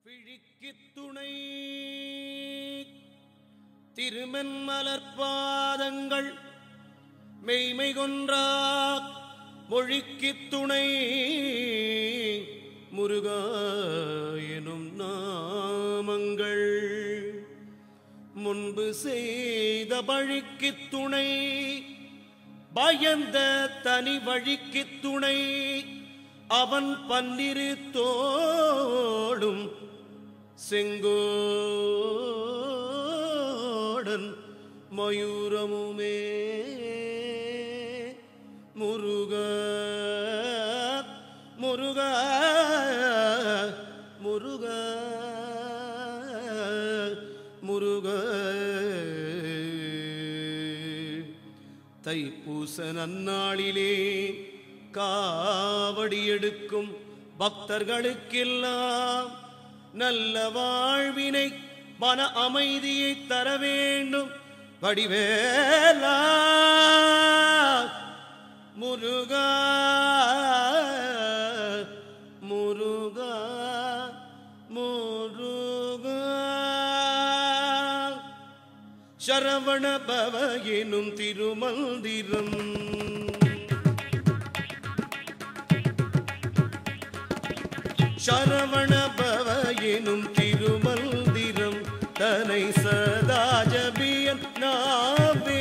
பிழிக்குத் துணை திருமென் மலர்பாதங்கள் மெய்மை கொன்றா மொழிக்குத் துணை முருகா எனும் நாமங்கள் முன்பு செய்த வழிக்குத் துணை பயந்த தனி வழிக்குத் துணை அவன் பன்னிரு தோளும் செங்கோடன் மயூரமுமே முருகா முருகா முருகா முருகா தைப்பூச நன்னாளிலே காவடி எடுக்கும் பக்தர்களுக்கெல்லாம் நல்ல வாழ்வினை மன அமைதியை தர வேண்டும் வடிவேலா முருகா முருகா முருகா சரவண பவ எனும் திருமந்திரம் சரவண பவ எனும் திருமந்திரம் தனை சதா ஜபியன் நாவே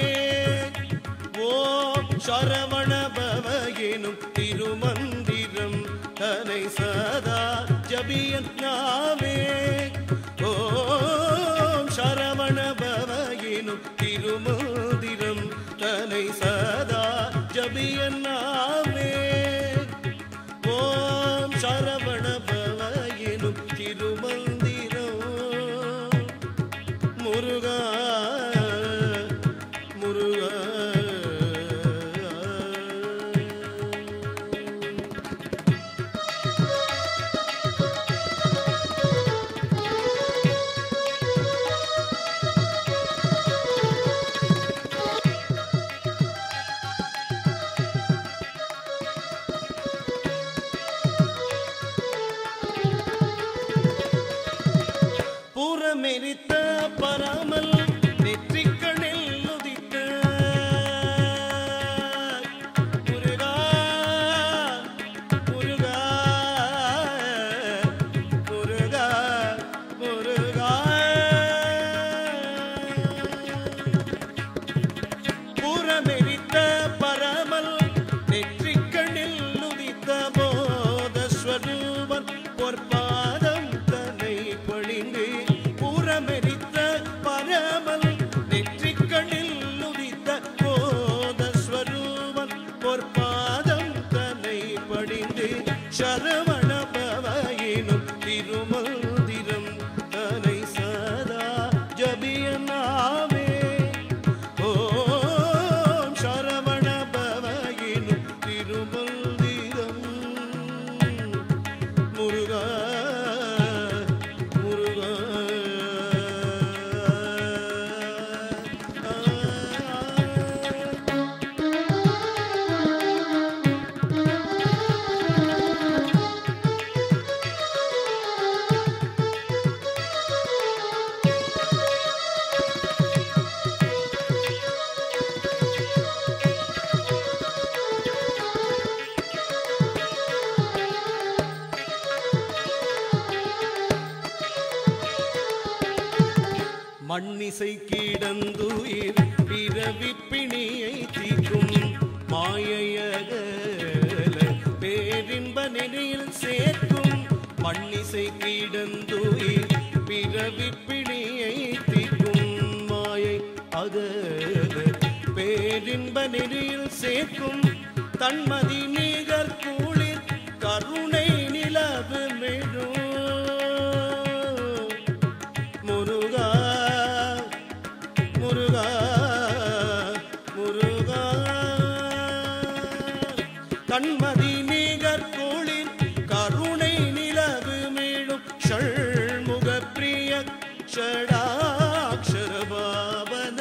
ஓம் சரவண பவ எனும் திருமந்திரம் தனை சதா ஜபியன் நாவே ஓம் சரவண பவ எனும் திருமந்திரம் தனை சதா ஜபியன் நாவே ஓம் சரவண பவ எனும் திருமந்திரம் முருகா முருகா புறமெரித்த பராமல் நெற்றிக்கணில் உதித்த முருகா முருகா முருகா முருகா புறமெரித்த பராமல் நெற்றிக்கணில் உதித்த போதஸ்வரூபன் பொற்பாதம் தன்னை பழிந்து புறமெரித்த பரமல் நெற்றிக்கண்ணில் உதித்த போதஸ்வரூபன் பொற்பாதம் தன்னை படிந்து சரவண பவ எனும் திருமந்திரம் தனை சதா ஜபியனாவே ஓம் சரவண பவ எனும் திருமந்திரம் முருகா முருகா மண்ணிசை கிடந்துயிர் பிறவி பிணியை தீக்கும் மாயையகல பேரின்ப நெறியில் சேர்க்கும் மண்ணிசை கிடந்துயிர் பிறவி பிணியை தீக்கும் மாயை அகல பேரின்ப நெறியில் சேர்க்கும் தன்மதி நிகர் கூளிர் கருணை நிலவு மெழும் முருகா முருகா முருகா கண்மதி நிகர் கோளின் கருணை நிலவு மேலும் ஷண்முக பிரிய ஷடாக்ஷர பாவன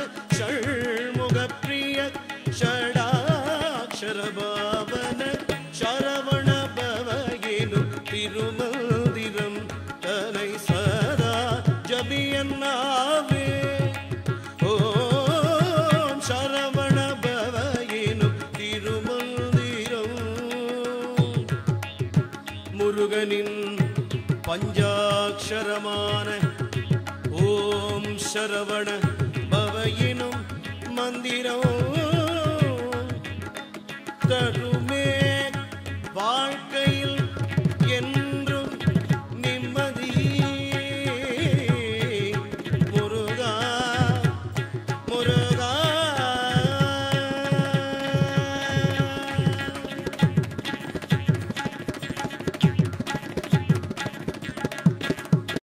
ஷண்முக பிரிய ஷடாக்ஷர பாவன சரவ முருகனின் பஞ்சாட்சரமான ஓம் சரவண பவ எனும் மந்திரம் தரு